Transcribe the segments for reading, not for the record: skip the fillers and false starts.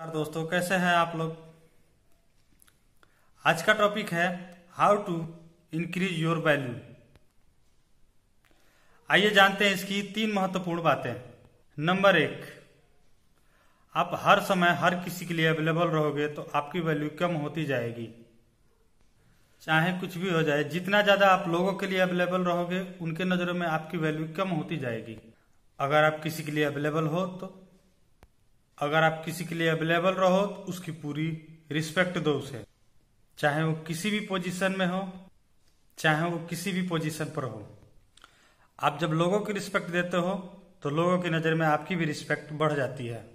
दोस्तों, कैसे हैं आप लोग। आज का टॉपिक है how to increase your value. आइए जानते हैं इसकी 3 महत्वपूर्ण बातें। नंबर 1, आप हर समय हर किसी के लिए अवेलेबल रहोगे तो आपकी वैल्यू कम होती जाएगी। चाहे कुछ भी हो जाए, जितना ज्यादा आप लोगों के लिए अवेलेबल रहोगे उनके नजरों में आपकी वैल्यू कम होती जाएगी। अगर आप किसी के लिए अवेलेबल रहो तो उसकी पूरी रिस्पेक्ट दो उसे, चाहे वो किसी भी पोजीशन में हो, चाहे वो किसी भी पोजीशन पर हो। आप जब लोगों की रिस्पेक्ट देते हो तो लोगों की नजर में आपकी भी रिस्पेक्ट बढ़ जाती है।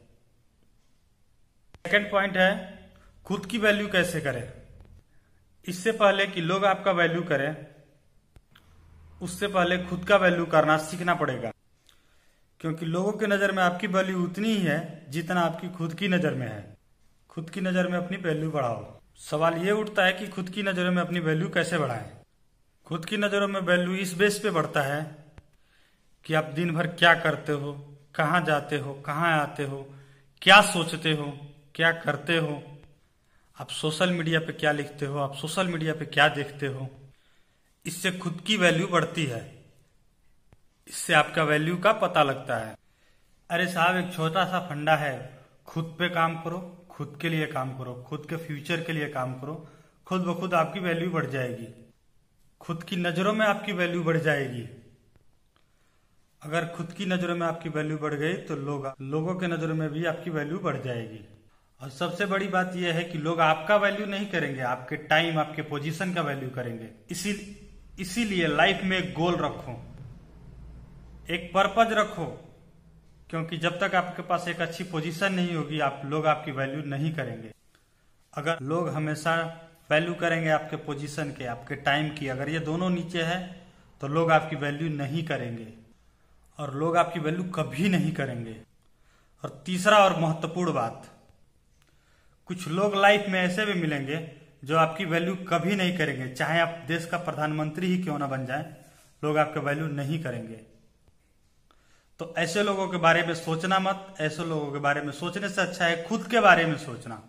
सेकंड पॉइंट है खुद की वैल्यू कैसे करें। इससे पहले कि लोग आपका वैल्यू करें, उससे पहले खुद का वैल्यू करना सीखना पड़ेगा, क्योंकि लोगों की नजर में आपकी वैल्यू उतनी ही है जितना आपकी खुद की नजर में है। खुद की नजर में अपनी वैल्यू बढ़ाओ। सवाल ये उठता है कि खुद की नजरों में अपनी वैल्यू कैसे बढ़ाएं। खुद की नजरों में वैल्यू इस बेस पे बढ़ता है कि आप दिन भर क्या करते हो, कहाँ जाते हो, कहाँ आते हो, क्या सोचते हो, क्या करते हो, आप सोशल मीडिया पे क्या लिखते हो, आप सोशल मीडिया पे क्या देखते हो। इससे खुद की वैल्यू बढ़ती है, इससे आपका वैल्यू का पता लगता है। अरे साहब, एक छोटा सा फंडा है, खुद पे काम करो, खुद के लिए काम करो, खुद के फ्यूचर के लिए काम करो, खुद ब खुद आपकी वैल्यू बढ़ जाएगी। खुद की नजरों में आपकी वैल्यू बढ़ जाएगी। अगर खुद की नजरों में आपकी वैल्यू बढ़ गई तो लोगों के नजरों में भी आपकी वैल्यू बढ़ जाएगी। और सबसे बड़ी बात यह है कि लोग आपका वैल्यू नहीं करेंगे, आपके टाइम, आपके पोजीशन का वैल्यू करेंगे। इसीलिए लाइफ में एक गोल रखो, एक पर्पज रखो, क्योंकि जब तक आपके पास एक अच्छी पोजीशन नहीं होगी लोग आपकी वैल्यू नहीं करेंगे। अगर लोग हमेशा वैल्यू करेंगे आपके पोजीशन के, आपके टाइम की, अगर ये दोनों नीचे है तो लोग आपकी वैल्यू नहीं करेंगे और लोग आपकी वैल्यू कभी नहीं करेंगे। और तीसरा और महत्वपूर्ण बात, कुछ लोग लाइफ में ऐसे भी मिलेंगे जो आपकी वैल्यू कभी नहीं करेंगे। चाहे आप देश का प्रधानमंत्री ही क्यों ना बन जाए, लोग आपका वैल्यू नहीं करेंगे। तो ऐसे लोगों के बारे में सोचना मत। ऐसे लोगों के बारे में सोचने से अच्छा है खुद के बारे में सोचना।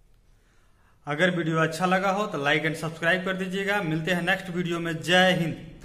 अगर वीडियो अच्छा लगा हो तो लाइक एंड सब्सक्राइब कर दीजिएगा। मिलते हैं नेक्स्ट वीडियो में। जय हिंद।